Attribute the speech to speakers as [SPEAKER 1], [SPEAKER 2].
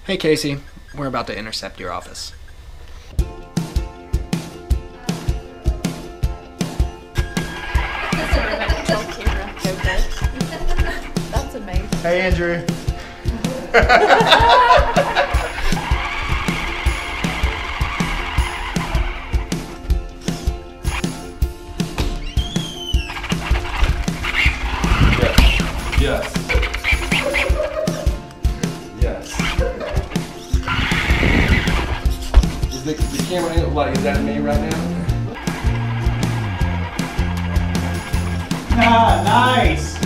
[SPEAKER 1] Hey Casey, we're about to intercept your office.
[SPEAKER 2] That's amazing.
[SPEAKER 3] Hey Andrew.
[SPEAKER 4] Yes. Yes. Is the camera angle, like, is that me right now?
[SPEAKER 3] Ah, nice.